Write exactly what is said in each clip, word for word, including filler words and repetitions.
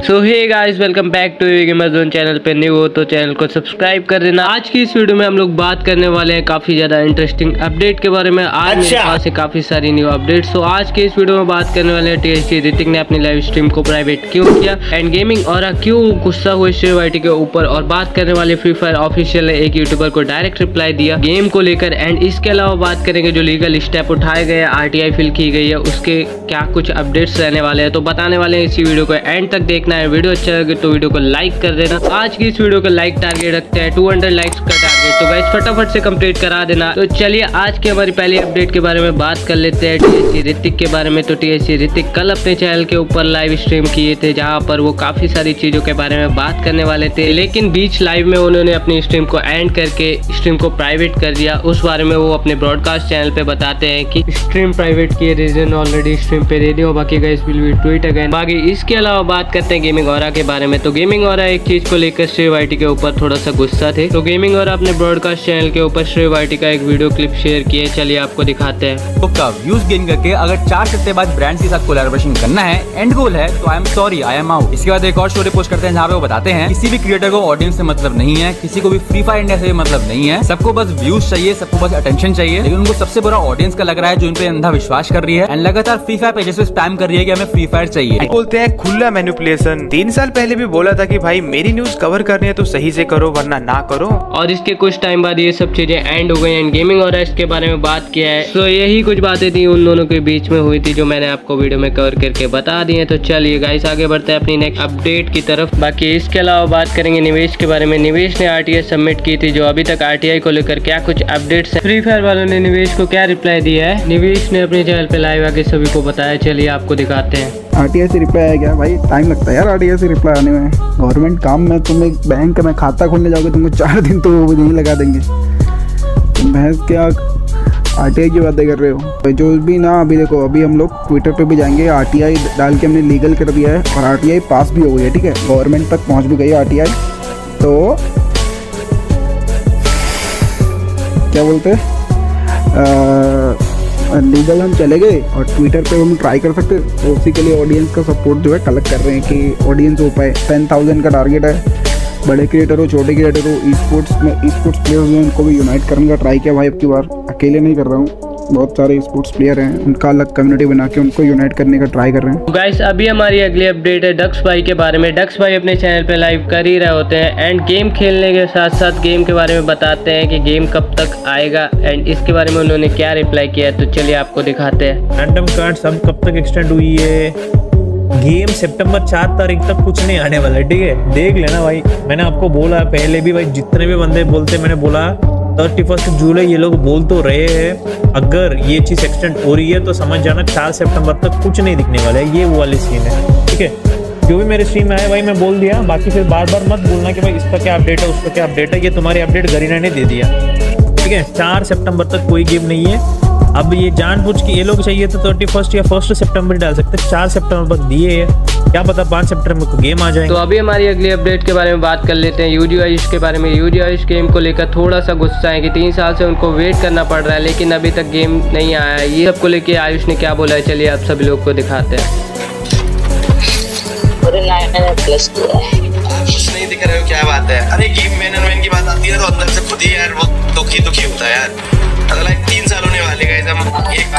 So hey guys, welcome back to gamers channel पे new हो तो चैनल को सब्सक्राइब कर देना। आज की इस वीडियो में हम लोग बात करने वाले हैं काफी ज्यादा इंटरेस्टिंग अपडेट के बारे में। आज अच्छा। मेरे पास है काफी सारी न्यू अपडेट। सो आज के इस वीडियो में बात करने वाले हैं टीएसजी ऋतिक ने अपनी लाइव स्ट्रीम को प्राइवेट क्यों किया, एंड गेमिंग और क्यों गुस्सा हुए श्रेय वाइटी के ऊपर, और बात करने वाले फ्री फायर ऑफिशियल ने एक यूट्यूबर को डायरेक्ट रिप्लाई दिया गेम को लेकर। एंड इसके अलावा बात करेंगे जो लीगल स्टेप उठाए गए, आरटीआई फिल की गई है, उसके क्या कुछ अपडेट्स रहने वाले हैं तो बताने वाले हैं। इसी वीडियो को एंड तक देखना है। वीडियो अच्छा लगे तो वीडियो को लाइक कर देना। आज की इस वीडियो का लाइक टारगेट रखते हैं दो सौ लाइक्स का टारगेट, तो गाइस फटाफट से कंप्लीट करा देना। तो चलिए आज की हमारी पहली अपडेट के बारे में बात कर लेते हैं, टीएसजी ऋतिक के बारे में। तो टीएसजी ऋतिक कल अपने चैनल के ऊपर लाइव स्ट्रीम किए थे, जहां पर वो काफी सारी चीजों के बारे में बात करने वाले थे, लेकिन बीच लाइव में उन्होंने अपनी स्ट्रीम को एंड करके स्ट्रीम को प्राइवेट कर दिया। उस बारे में वो अपने ब्रॉडकास्ट चैनल पे बताते हैं कि स्ट्रीम प्राइवेट किए रीजन ऑलरेडी स्ट्रीम पे रेडी हो, बाकी guys will be tweet again. बाकी इसके अलावा बात करते हैं गेमिंग ऑरा के बारे में। तो गेमिंग ऑरा एक चीज को लेकर श्रेय वाइटी के ऊपर थोड़ा सा गुस्सा थे, तो गेमिंग ऑरा अपने ब्रॉडकास्ट चैनल के ऊपर श्रेय वाइटी का एक वीडियो क्लिप शेयर किए। चलिए आपको दिखाते हैं। तो का व्यूज गेन करके अगर चार सप्ताह बाद ब्रांड्स के साथ कोलैबोरेशन करना है, एंड गोल है, तो I am sorry I am out. इसके बाद एक और स्टोरी पोस्ट करते हैं जहाँ पे वो बताते हैं किसी भी क्रिएटर को ऑडियंस से मतलब नहीं है, किसी को भी फ्री फायर इंडिया से भी मतलब नहीं है, सबको बस व्यूज चाहिए, सबको बस अटेंशन चाहिए, लेकिन उनको सबसे बुरा ऑडियंस का लग रहा है जो इन पे अंधा विश्वास कर रही है एंड लगातार फ्री फायर पेजेस पे स्पैम कर रही है कि हमें फ्री फायर चाहिए। बोलते हैं खुला मैनिपुलेशन। तीन साल पहले भी बोला था कि भाई मेरी न्यूज कवर करनी है तो सही से करो वरना ना करो, और इसके कुछ टाइम बाद ये सब चीजें एंड हो गई एंड गेमिंग और इसके बारे में बात किया है। तो यही कुछ बातें थी उन दोनों के बीच में हुई थी जो मैंने आपको वीडियो में कवर करके बता दी है। तो चलिए गाइस आगे बढ़ते हैं अपनी नेक्स्ट अपडेट की तरफ। बाकी इसके अलावा बात करेंगे निवेश के बारे में। निवेश ने आरटीआई सबमिट की थी, जो अभी तक आरटीआई को लेकर क्या कुछ अपडेट्स है, फ्री फायर वालों ने निवेश को क्या रिप्लाई दिया है, निवेश ने अपने चैनल पे लाइव आके सभी को बताया। चलिए आपको दिखाते हैं। आरटीआई से रिप्लाई आया क्या भाई? टाइम लगता है यार आरटीआई से रिप्लाई आने में। गवर्नमेंट काम में तुम एक बैंक में खाता खोलने जाओगे तुमको चार दिन तो वो नहीं लगा देंगे। तुम भैंस क्या आरटीआई की बातें कर रहे हो? जो भी ना, अभी देखो अभी हम लोग ट्विटर पे भी जाएंगे, आरटीआई डाल के हमने लीगल कर दिया है और आरटीआई पास भी हो गई है, ठीक है, गवर्नमेंट तक पहुंच भी गई है आरटीआई। तो क्या बोलते हैं, लीगल हम चले गए और ट्विटर पे हम ट्राई कर सकते हैं। तो उसी के लिए ऑडियंस का सपोर्ट जो है कलेक्ट कर रहे हैं कि ऑडियंस हो पाए। टेन थाउजेंड का टारगेट है। बड़े क्रिएटर हो, छोटे क्रिएटर हो, ई स्पोर्ट्स में ई स्पोर्ट्स प्लेयर्स हैं, उनको भी यूनाइट करने का ट्राई किया भाई। अब की बार अकेले नहीं कर रहा हूँ, बहुत सारे स्पोर्ट्स प्लेयर हैं, उनका अलग कम्युनिटी बना के उनको यूनाइट करने का ट्राई कर रहे हैं। गाइस अभी हमारी अगली अपडेट है डक्स भाई के बारे में। डक्स भाई अपने चैनल पे लाइव कर ही रहे होते हैं एंड गेम खेलने के साथ साथ गेम के बारे में बताते हैं कि गेम कब तक आएगा, एंड इसके बारे में उन्होंने क्या रिप्लाई किया है। तो चलिए आपको दिखाते हैं। रैंडम कार्ड्स अब कब तक एक्सटेंड हुई है, गेम सितंबर चार तारीख तक कुछ नहीं आने वाला है, ठीक है, देख लेना भाई। मैंने आपको बोला पहले भी भाई, जितने भी बंदे बोलते मैंने बोला थर्टी फर्स्ट जुलाई ये लोग बोल तो रहे हैं, अगर ये चीज़ एक्सटेंड हो रही है तो समझ जाना चार सितंबर तक कुछ नहीं दिखने वाला है। ये वो वाली सीन है, ठीक है। जो भी मेरे स्ट्रीम में आया भाई मैं बोल दिया, बाकी फिर बार बार मत बोलना कि भाई इसका क्या अपडेट है उसका क्या अपडेट है। ये तुम्हारी अपडेट गरीना ने दे दिया, ठीक है। चार सितंबर तक कोई गेम नहीं है। अब ये जानबूझ के ये लोग चाहिए तो थर्टी फर्स्ट या फर्स्ट सितंबर डाल सकते, चार सितंबर तक दिए है, क्या पता पाँच सितंबर को गेम आ जाए। तो अभी हमारी अगली अपडेट के बारे में बात कर लेते हैं यूजी आयुष के बारे में। यूजी आयुष गेम को लेकर थोड़ा सा गुस्सा है कि तीन साल से उनको वेट करना पड़ रहा है, लेकिन अभी तक गेम नहीं आया है। ये सबको लेके आयुष ने क्या बोला है, चलिए आप सभी लोग को दिखाते हैं। प्लस कुछ नहीं दिख रहा है, क्या बात है? अरे गेम मैन मैन की बात आती है तो अंदर से खुद ही यार वो दुखी दुखी होता है यार। अगला तीन साल होने वाले गाइस, हम एक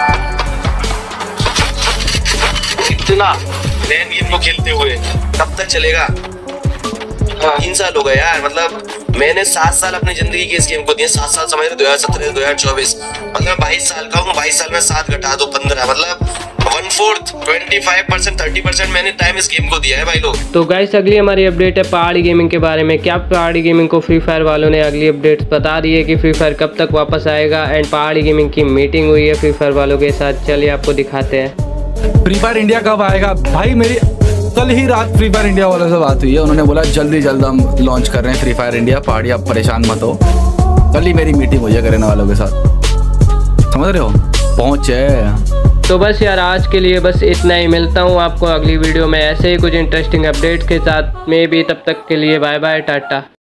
इतना लैंड गेम को खेलते हुए कब तक चलेगा? तीन साल हो गए यार, मतलब मैंने सात साल अपनी जिंदगी के इस गेम को दिए। सात साल समझ रहे, दो हजार सत्रह दो हजार चौबीस, मतलब बाईस साल का हूँ। बाईस साल में सात घटा दो पंद्रह, मतलब one fourth twenty five percent thirty percent मैंने टाइम इस गेम को दिया है भाई लोग। तो गाइस अगली हमारी अपडेट है पहाड़ी गेमिंग के बारे में। क्या पहाड़ी गेमिंग को फ्री फायर वालों ने अगली अपडेट्स बता दी है कि फ्री फायर कब तक वापस आएगा, एंड पहाड़ी गेमिंग की मीटिंग हुई है फ्री फायर वालों के साथ। चलिए आपको दिखाते हैं। फ्री फायर इंडिया कब आएगा भाई? मेरी कल ही रात फ्री फायर इंडिया वालों से बात हुई है, उन्होंने बोला जल्दी जल्द हम लॉन्च कर रहे हैं फ्री फायर इंडिया, पहाड़ी आप परेशान मत हो। कल ही मेरी मीटिंग हुई है करेना वालों के साथ, समझ रहे हो, पहुंचे। तो बस यार आज के लिए बस इतना ही। मिलता हूँ आपको अगली वीडियो में ऐसे ही कुछ इंटरेस्टिंग अपडेट्स के साथ में भी। तब तक के लिए बाय बाय, टाटा।